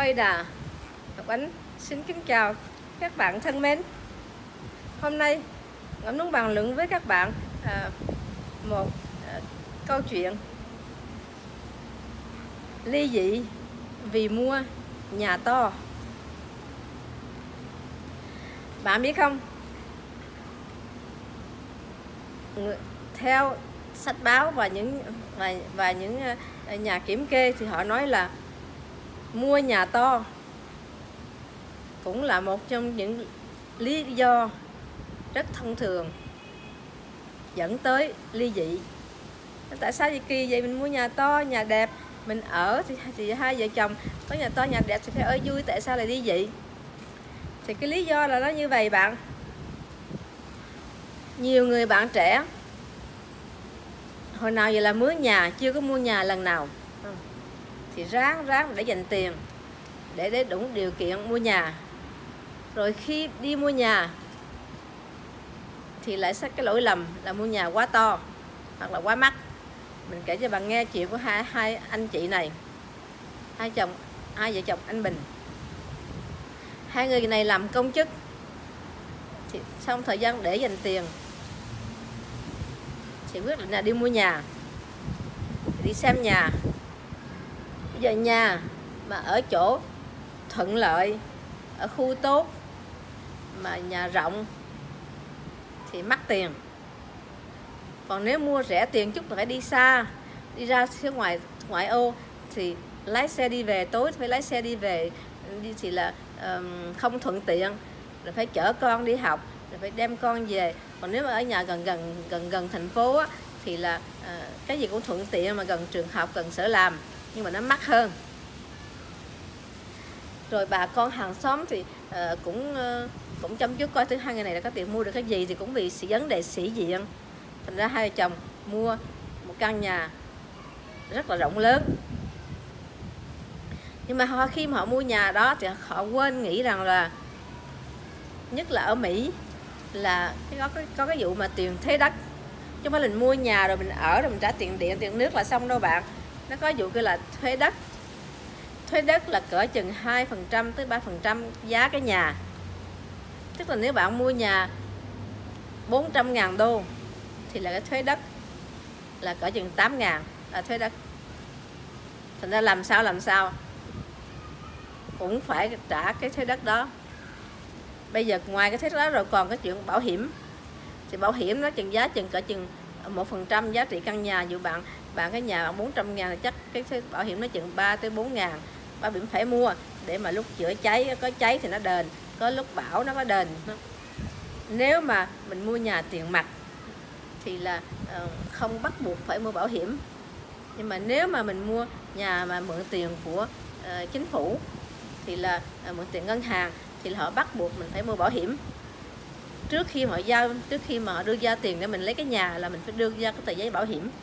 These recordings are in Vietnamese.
Tôi Đà Ngọc Ánh xin kính chào các bạn thân mến. Hôm nay Ngọc muốn bàn luận với các bạn một câu chuyện ly dị vì mua nhà to. Bạn biết không, theo sách báo và những nhà kiểm kê thì họ nói là mua nhà to cũng là một trong những lý do rất thông thường dẫn tới ly dị. Tại sao kỳ vậy? Mình mua nhà to, nhà đẹp, mình ở thì hai vợ chồng có nhà to nhà đẹp thì phải ở vui, tại sao lại ly dị? Thì cái lý do là nó như vậy bạn. Nhiều người bạn trẻ hồi nào giờ là mướn nhà, chưa có mua nhà lần nào, thì ráng để dành tiền để đủ điều kiện mua nhà. Rồi khi đi mua nhà thì lại cái lỗi lầm là mua nhà quá to hoặc là quá mắc. Mình kể cho bạn nghe chuyện của hai anh chị này, hai vợ chồng anh Bình. Hai người này làm công chức, thì xong thời gian để dành tiền thì quyết định là đi mua nhà, đi xem nhà. Bây giờ nhà mà ở chỗ thuận lợi, ở khu tốt, mà nhà rộng thì mắc tiền. Còn nếu mua rẻ tiền chút là phải đi xa, đi ra phía ngoại ô thì lái xe đi về, tối phải lái xe đi về đi thì là không thuận tiện, rồi phải chở con đi học, rồi phải đem con về. Còn nếu mà ở nhà gần thành phố á, thì là cái gì cũng thuận tiện, mà gần trường học, gần sở làm, nhưng mà nó mắc hơn. Rồi bà con hàng xóm thì cũng chăm chút coi thứ hai người này là có tiền mua được cái gì, thì cũng vì vấn đề sĩ diện. Thành ra hai vợ chồng mua một căn nhà rất là rộng lớn. Nhưng mà khi mà họ mua nhà đó thì họ quên nghĩ rằng là, nhất là ở Mỹ, là có cái vụ mà tiền thuế đất. Chứ không phải mình mua nhà rồi mình ở rồi mình trả tiền điện, tiền nước là xong đâu bạn. Nó có vụ kêu là thuế đất. Thuế đất là cỡ chừng 2% tới 3% giá cái nhà. Tức là nếu bạn mua nhà 400.000 đô thì là cái thuế đất là cỡ chừng 8.000 là thuế đất. Thành ra làm sao cũng phải trả cái thuế đất đó. Bây giờ ngoài cái thuế đất đó rồi còn cái chuyện bảo hiểm. Thì bảo hiểm nó giá cỡ chừng 1% giá trị căn nhà. Dù bạn cái nhà 400.000 là chắc cái thuế bảo hiểm nó chừng 3 tới 4.000. Bảo hiểm phải mua để mà lúc chữa cháy, có cháy thì nó đền, có lúc bão nó có đền. Nếu mà mình mua nhà tiền mặt thì là không bắt buộc phải mua bảo hiểm. Nhưng mà nếu mà mình mua nhà mà mượn tiền của chính phủ thì là mượn tiền ngân hàng thì là họ bắt buộc mình phải mua bảo hiểm. Trước khi mà họ đưa ra tiền để mình lấy cái nhà là mình phải đưa ra cái tờ giấy bảo hiểm.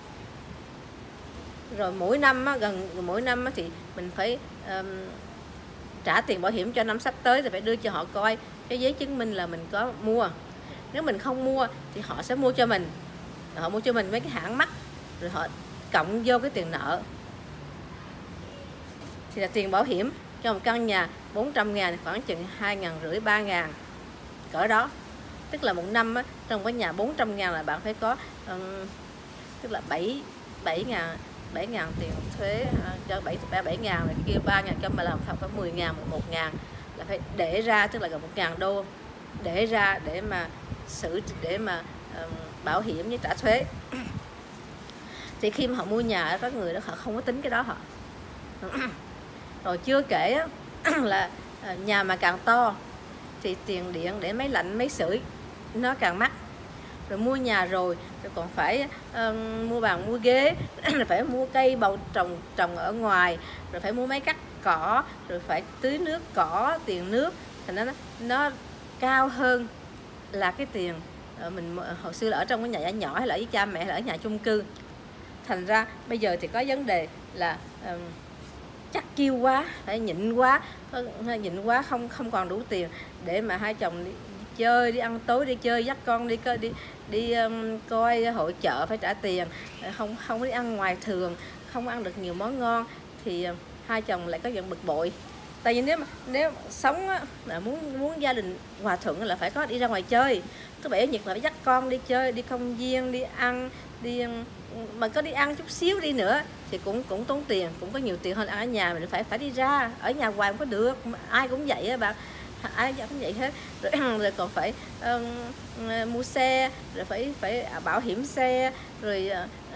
Rồi mỗi năm thì mình phải trả tiền bảo hiểm cho năm sắp tới, thì phải đưa cho họ coi cái giấy chứng minh là mình có mua. Nếu mình không mua thì họ sẽ mua cho mình. Họ mua cho mình mấy cái hãng mắc, rồi họ cộng vô cái tiền nợ. Thì là tiền bảo hiểm cho một căn nhà 400.000 khoảng chừng 2.500, 3.000 cỡ đó. Tức là một năm á, trong cái nhà 400.000 là bạn phải có tức là 7.000 tiền thuế cho 7.000, rồi kia 3.000 cho mà làm phải 10.000, 1.000 là phải để ra, tức là gần 1.000 đô để ra để mà bảo hiểm với trả thuế. Thì khi mà họ mua nhà, có người đó họ không có tính cái đó họ. Rồi chưa kể là nhà mà càng to thì tiền điện để máy lạnh, máy sưởi nó càng mắc. Rồi mua nhà rồi còn phải mua bàn, mua ghế, rồi phải mua cây bầu trồng ở ngoài, rồi phải mua máy cắt cỏ, rồi phải tưới nước cỏ, tiền nước. Thành ra nó cao hơn là cái tiền mình hồi xưa là ở trong cái nhà nhỏ, hay là ở với cha mẹ, hay là ở nhà chung cư. Thành ra bây giờ thì có vấn đề là chắc chiêu quá, phải nhịn quá, không còn đủ tiền để mà hai chồng đi chơi, đi ăn tối, đi chơi, dắt con đi coi hội chợ phải trả tiền, không có đi ăn ngoài thường, không ăn được nhiều món ngon, thì hai chồng lại có giận bực bội. Tại vì nếu sống á, là muốn gia đình hòa thuận là phải có đi ra ngoài chơi. Thứ bảy chủ nhật là phải dắt con đi chơi, đi công viên, đi ăn, đi mà có đi ăn chút xíu đi nữa thì cũng tốn tiền, cũng có nhiều tiền hơn ăn ở nhà. Mình phải đi ra, ở nhà hoài không có được, ai cũng vậy á bạn, ai cũng vậy hết. Rồi còn phải mua xe, rồi phải bảo hiểm xe, rồi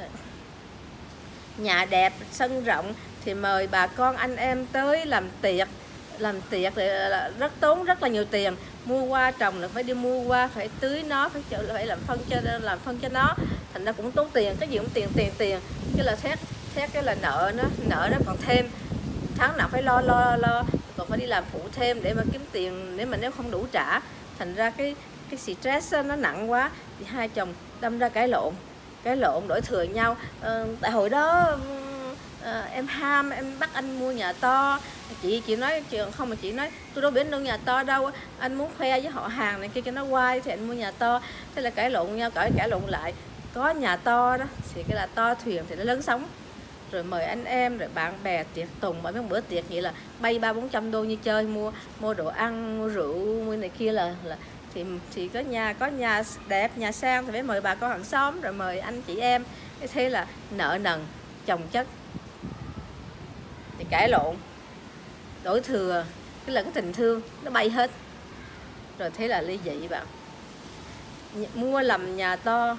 nhà đẹp, sân rộng thì mời bà con anh em tới làm tiệc thì tốn rất là nhiều tiền. Mua hoa trồng là phải đi mua hoa, phải tưới nó, phải làm phân cho nó, thành ra cũng tốn tiền, cái gì cũng tiền. Cái là xét cái là nợ nó còn thêm, tháng nào phải lo, còn phải đi làm phụ thêm để mà kiếm tiền, nếu không đủ trả, thành ra cái stress nó nặng quá thì hai chồng đâm ra cãi lộn đổi thừa nhau. Tại hồi đó em bắt anh mua nhà to, chị nói chuyện không, mà chị nói tôi đâu biết đâu nhà to đâu, anh muốn khoe với họ hàng này kia cho nó quay thì anh mua nhà to. Thế là cãi lộn nhau, cãi lộn lại. Có nhà to đó thì cái là to thuyền thì nó lớn sóng, rồi mời anh em rồi bạn bè tiệc tùng, mỗi bữa tiệc vậy là bay 300-400 đô như chơi, mua đồ ăn, mua rượu, mua này kia là thì có nhà đẹp, nhà sang thì phải mời bà con hàng xóm, rồi mời anh chị em. Thế là nợ nần chồng chất thì cãi lộn đổi thừa, cái là cái tình thương nó bay hết, rồi thế là ly dị bạn. Mua lầm nhà to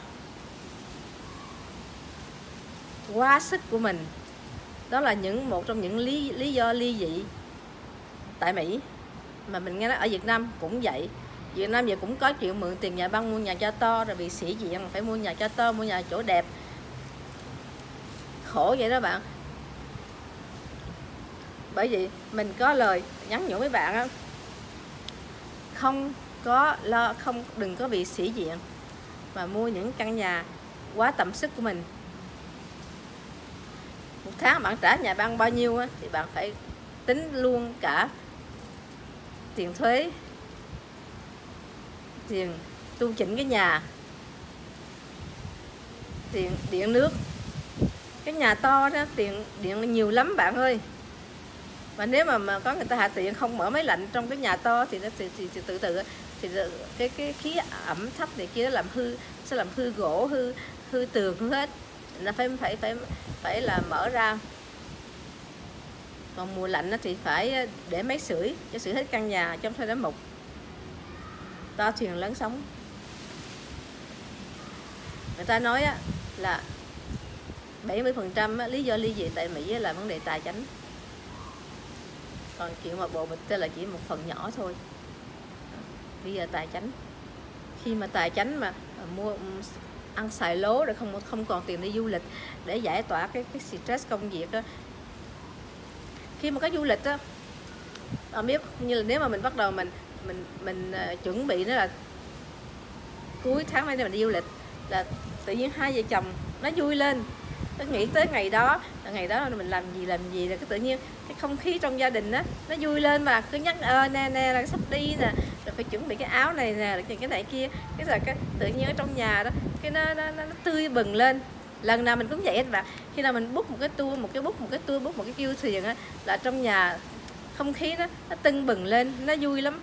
quá sức của mình, đó là một trong những lý do ly dị tại Mỹ. Mà mình nghe nói ở Việt Nam cũng vậy. Việt Nam giờ cũng có chuyện mượn tiền nhà băng mua nhà cho to, rồi bị sĩ diện phải mua nhà cho to, mua nhà chỗ đẹp, khổ vậy đó bạn. Bởi vì mình có lời nhắn nhủ với bạn á, đừng có bị sĩ diện mà mua những căn nhà quá tầm sức của mình. Một tháng bạn trả nhà băng bao nhiêu á, thì bạn phải tính luôn cả tiền thuế, tiền tu chỉnh cái nhà, tiền điện nước. Cái nhà to đó tiền điện nhiều lắm bạn ơi. Và nếu mà có người ta hạ tiện không mở máy lạnh trong cái nhà to thì từ từ cái khí ẩm thấp này kia sẽ làm hư gỗ, hư tường hết. Nó phải là mở ra. Còn mùa lạnh thì phải để máy sưởi cho sưởi hết căn nhà, trong thời đó mục. To thuyền lớn sóng. Người ta nói là 70% lý do ly dị tại Mỹ là vấn đề tài chính. Còn chuyện mà bộ bịch là chỉ một phần nhỏ thôi. Bây giờ tài chính, khi mà tài chính mà mua ăn xài lố rồi không còn tiền đi du lịch để giải tỏa cái stress công việc đó. Khi mà có du lịch á, biết như là nếu mà mình bắt đầu mình chuẩn bị đó là cuối tháng này mình đi du lịch, là tự nhiên hai vợ chồng nó vui lên, nó nghĩ tới ngày đó mình làm gì là cái tự nhiên cái không khí trong gia đình á nó vui lên, mà cứ nhắc nè là sắp đi nè, rồi phải chuẩn bị cái áo này nè, cái này kia, cái là cái tự nhiên ở trong nhà đó cái nó tươi bừng lên. Lần nào mình cũng vậy hết bạn. Khi nào mình book một cái tour, một cái kiêu thuyền á, là trong nhà không khí nó tưng bừng lên, nó vui lắm.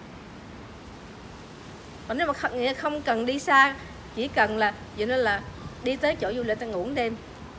Còn nếu mà không cần đi xa, chỉ cần là vậy, nên là đi tới chỗ du lịch ta ngủ đêm,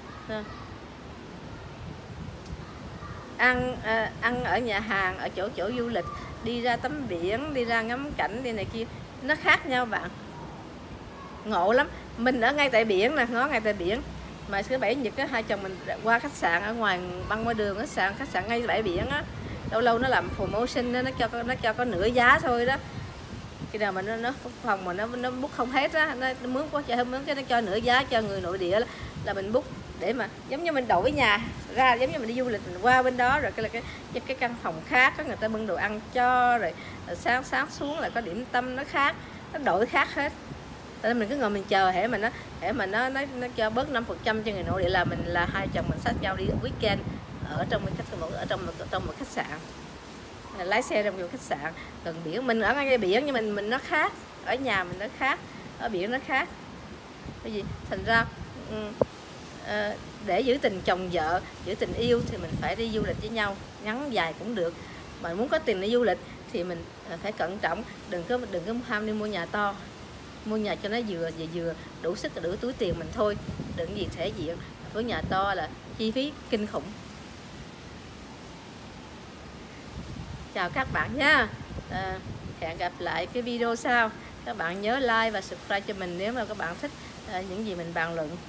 ăn ở nhà hàng, ở chỗ du lịch, đi ra tắm biển, đi ra ngắm cảnh, đi này kia, nó khác nhau bạn. Ngộ lắm. Mình ở ngay tại biển nè, ngó ngay tại biển, mà thứ bảy nhật á, hai chồng mình qua khách sạn ở ngoài, băng qua đường khách sạn ngay bãi biển á, lâu nó làm promotion đó, nó cho có nửa giá thôi đó. Khi nào mà nó phòng mà nó book không hết á, nó mướn quá trời, không mướn cái nó cho nửa giá cho người nội địa là mình book, để mà giống như mình đổi nhà ra, giống như mình đi du lịch mình qua bên đó, rồi cái căn phòng khác có người ta bưng đồ ăn cho, rồi sáng xuống là có điểm tâm nó khác, nó đổi khác hết. Nên mình cứ ngồi mình chờ hễ mà nó cho bớt 5% cho người nội địa, là hai chồng mình xách nhau đi weekend ở trong một khách sạn, lái xe trong một khách sạn gần biển. Mình ở ngay biển nhưng mình nó khác, ở nhà mình nó khác, ở biển nó khác. Bởi vì thành ra để giữ tình chồng vợ, giữ tình yêu thì mình phải đi du lịch với nhau, ngắn dài cũng được. Mà muốn có tiền để du lịch thì mình phải cẩn trọng, đừng có ham đi mua nhà to, mua nhà cho nó vừa đủ sức đủ túi tiền mình thôi, đừng gì thể diện. Với nhà to là chi phí kinh khủng. Chào các bạn nha, hẹn gặp lại cái video sau. Các bạn nhớ like và subscribe cho mình nếu mà các bạn thích những gì mình bàn luận.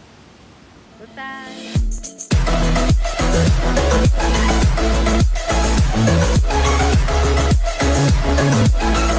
Goodbye.